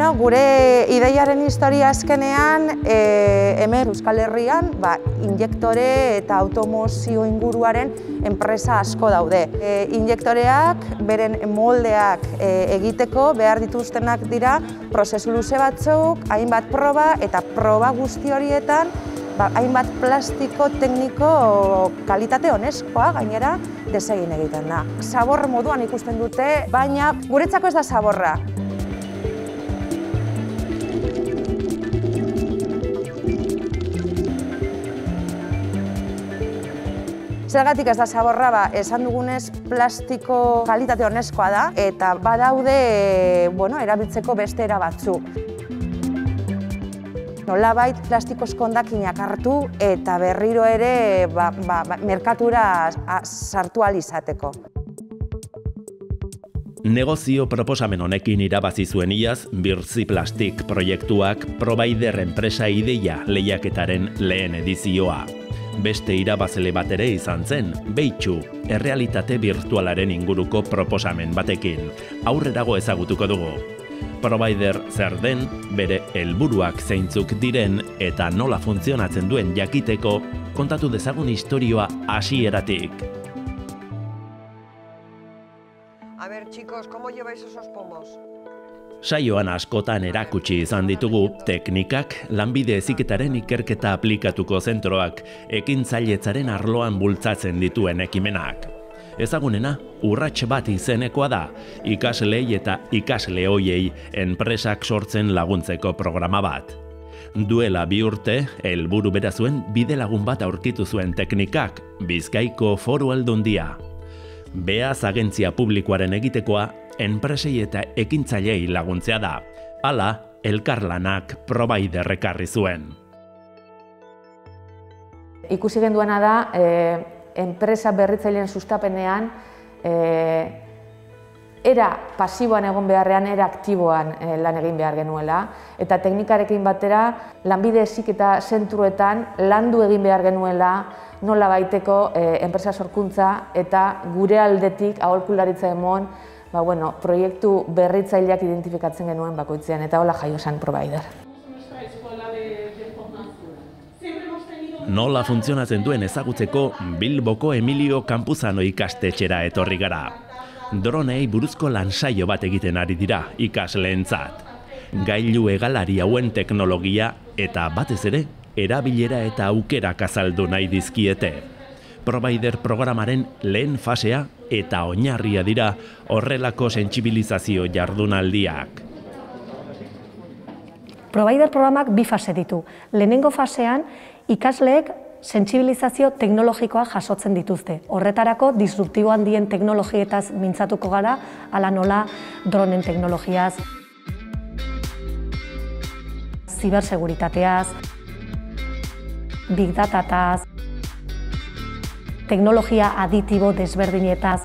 Bueno, gure ideiaren historia azkenean, hemen Euskal Herrian, injektore eta automozio inguruaren enpresa asko daude. Injektoreak, beren moldeak egiteko behar dituztenak dira prozesu luze batzuk, hainbat proba eta proba guzti horietan hainbat plastiko tekniko kalitate honezkoa gainera desegin egiten da. Zabor moduan ikusten dute, baina guretzako ez da zaborra. Zergatik ez da zaborra, esan dugunez plastiko kalitate honezkoa da eta badaude erabiltzeko beste era batzuk. Nolabait plastikozko hondakinak hartu eta berriro ere merkatura sartu ahal izateko. Negozio proposamen honekin irabazi zuen iaz Birzi Plastik proiektuak Provider enpresa ideia lehiaketaren lehen edizioa. Beste irabazle bat ere izan zen, Beitxu, errealitate birtualaren inguruko proposamen batekin. Aurrerago ezagutuko dugu. Provider zer den, bere helburuak zeintzuk diren eta nola funtzionatzen duen jakiteko, kontatu dezagun istorioa hasieratik. A ver, chicos, ¿cómo lleváis esos pomos? Saioan askotan erakutsi izan ditugu teknikak lanbide heziketaren ikerketa aplikatuko zentroak ekintzailetzaren arloan bultzatzen dituen ekimenak. Ezagunena, urrats bat izenekoa da, ikaslei eta ikasle hoiei enpresak sortzen laguntzeko programa bat. Duela 2 urte, helburu bera zuen bidelagun bat aurkitu zuen teknikak, Bizkaiko Foru Aldundia. Beaz agentzia publikoaren egitekoa, enpresei eta ekintzailei laguntzea da. Hala, elkarlanak Provider ekarri zuen. Ikusi genduena da, enpresa berritzaileen sustapenean, era pasiboan egon beharrean, era aktiboan lan egin behar genuela. Eta teknikarekin batera, lanbide heziketa zentruetan landu egin behar genuela, nola baiteko enpresa sorkuntza eta gure aldetik aholkularitza emon, proiektu berritzaileak identifikatzen genuen bakoitzean, eta hola jaio zen Provider. Nola funtzionatzen duen ezagutzeko Bilboko Emilio Campuzano ikastetxera etorri gara. Dronei buruzko lansaio bat egiten ari dira ikasleentzat. Gailu hegalari hauen teknologia eta batez ere erabilera eta aukerak azaldu nahi dizkiete. Provider programaren lehen fasea eta oinarria dira horrelako sentsibilizazio jardunaldiak. Provider programak 2 fase ditu. Lehenengo fasean, ikasleek sentsibilizazio teknologikoa jasotzen dituzte. Horretarako, disruptibo handien teknologietaz mintzatuko gara, ala nola dronen teknologiaz, ziberseguritateaz, big datataz, teknologia aditibo desberdinetaz,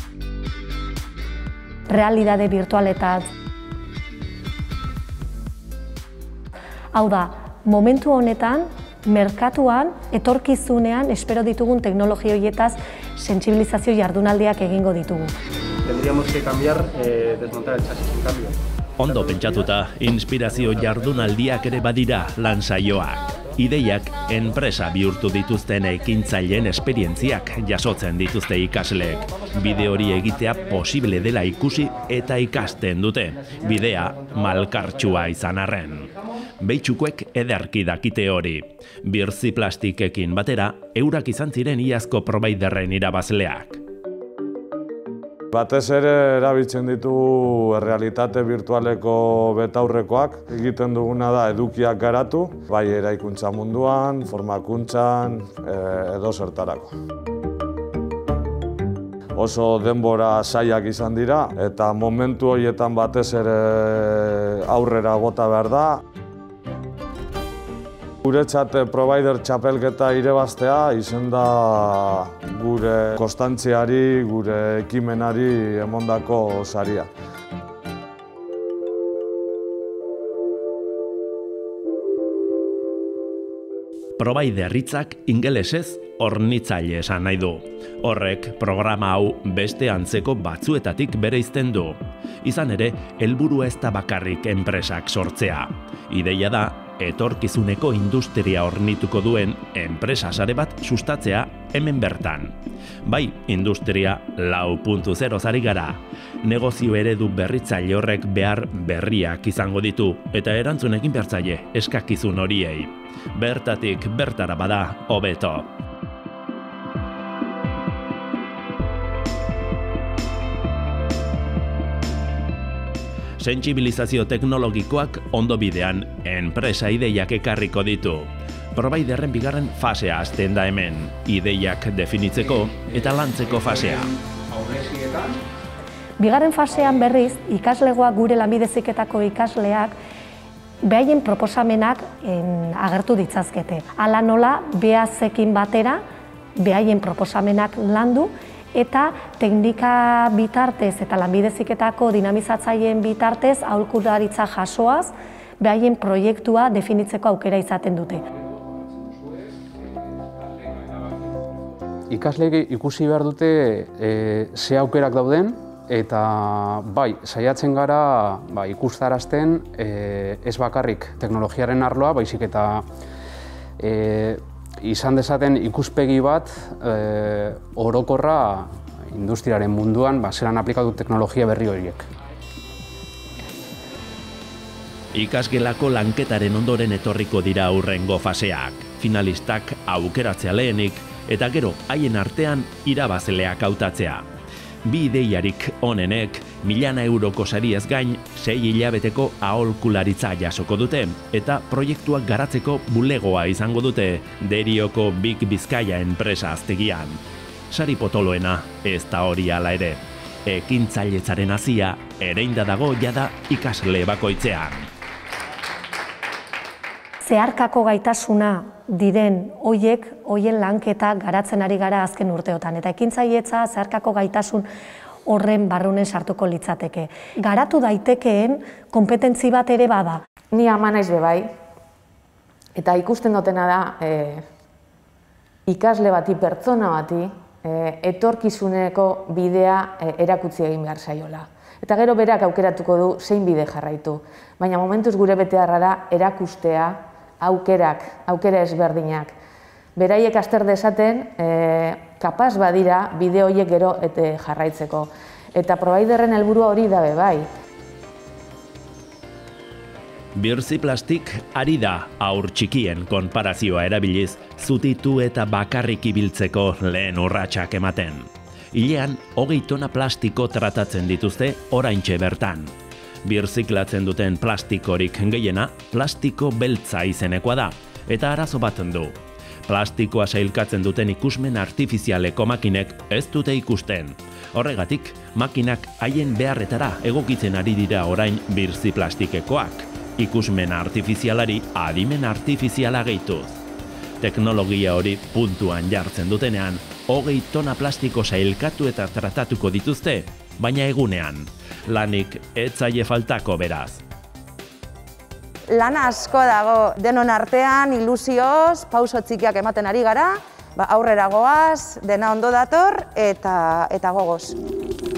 realidade virtualetaz. Hau da, momentu honetan, merkatuan, etorkizunean, espero ditugun teknologia horietaz sentsibilizazio jardunaldiak egingo ditugu. Tendríamos que cambiar, desmontar el chasis en cambio. Ondo pentsatuta, inspirazio jardunaldiak ere badira lansaioak. Ideiak enpresa bihurtu dituzten ekintzaileen esperientziak jasotzen dituzte ikasleek. Bide hori egitea posible dela ikusi eta ikasten dute. Bidea malkartsua izan arren. Beitxukoek ederki dakite hori. Birzi Plastikekin batera, eurak izan ziren iazko Providerren irabazleak. Batez ere erabiltzen ditu errealitate virtualeko betaurrekoak. Egiten duguna da edukiak garatu, bai eraikuntza munduan, formakuntzan, edo zertarako. Oso denbora zailak izan dira eta momentu horietan batez ere aurrera bota behar da. Guretzat Provider txapelketa irabaztea izen da gure konstantziari, gure ekimenari emondako saria. Provider hitzak ingelesez hornitzaile esan nahi du. Horrek programa hau beste antzeko batzuetatik bereizten du. Izan ere, helburua ez da bakarrik enpresak sortzea. Ideia da, etorkizuneko industria hornituko duen enpresa sare bat sustatzea hemen bertan. Bai, industria 4.0 ari gara. Negozio eredu berritzaile horrek behar berriak izango ditu eta erantzun egin bertzaile eskakizun horiei. Bertatik bertara bada hobeto. Sentsibilizazio teknologikoak ondo bidean enpresa ideiak ekarriko ditu. Providerren bigarren fasea hasten da hemen, ideiak definitzeko eta lantzeko fasea. Bigarren fasean berriz, ikaslegoak gure lanbide heziketako ikasleak behaien proposamenak agertu ditzazkete. Hala nola, behazekin batera, behaien proposamenak landu, eta teknika bitartez eta lanbide heziketako dinamizatzaileen bitartez aholkularitza jasoaz, behaien proiektua definitzeko aukera izaten dute. Ikasleek ikusi behar dute ze aukerak dauden, eta bai, saiatzen gara ikustarazten ez bakarrik teknologiaren arloa, baizik eta izan dezaten ikuspegi bat orokorra industriaren munduan zelan aplikatu teknologia berri horiek. Ikasgelako lanketaren ondoren etorriko dira hurrengo faseak, finalistak aukeratzea lehenik eta gero haien artean irabazleak hautatzea. Bi ideiarik onenek 1.000 euroko sariez gain 6 hilabeteko aholkularitza jasoko dute eta proiektuak garatzeko bulegoa izango dute Derioko Big Bizkaia enpresa aztegian. Sari potoloena ez da hori hala ere. Ekintzailetzaren hazia ereinda dago jada ikasle bakoitzean. Zeharkako gaitasuna diren hoien lanketa garatzen ari gara azken urteotan. Eta ekintzailetza zeharkako gaitasun horren barrunen sartuko litzateke. Garatu daitekeen konpetentzi bat ere bada. Ni ama naiz be bai, eta ikusten dutena da ikasle bati, pertsona bati, etorkizuneko bidea erakutsi egin behar zaiola. Eta gero berak aukeratuko du zein bide jarraitu. Baina momentuz gure beteharra da erakustea aukera ezberdinak. Beraiek azter dezaten, kapaz badira bide horiek gero jarraitzeko. Eta providerren helburua hori dabe bai. Birzi Plastik ari da haur txikien konparazioa erabiliz zutitu eta bakarrik ibiltzeko lehen urratsak ematen. Hilean 20 tona plastiko tratatzen dituzte oraintxe bertan. Birziklatzen duten plastikorik gehiena plastiko beltza izenekoa da, eta arazo bat du. Plastikoa sailkatzen duten ikusmen artifizialeko makinek ez dute ikusten. Horregatik, makinak haien beharretara egokitzen ari dira orain birzi plastikekoak, ikusmen artifizialari adimen artifiziala gehituz. Teknologia hori puntuan jartzen dutenean, 20 tona plastiko sailkatu eta tratatuko dituzte, baina egunean. Lanik ez zaie faltako beraz. Lana asko dago denon artean, ilusioz, pauso txikiak ematen ari gara, aurrera goaz, dena ondo dator eta gogoz.